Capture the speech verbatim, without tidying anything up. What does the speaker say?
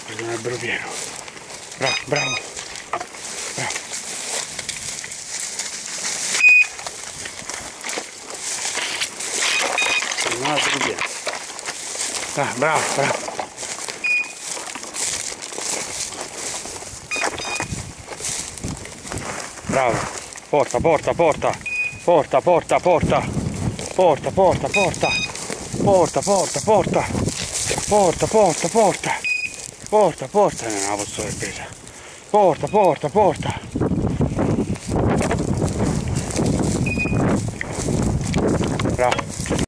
Questo è un albero pieno. Bravo, bravo. Bravo. Un albero pieno. Ah, bravo, bravo. Bravo. Porta, porta, porta. Porta, porta, porta. Porta, porta, porta. Porta, porta, porta. Porta, porta, porta. Porta, porta. Non la posso aver presa. Porta, porta, porta. Bravo.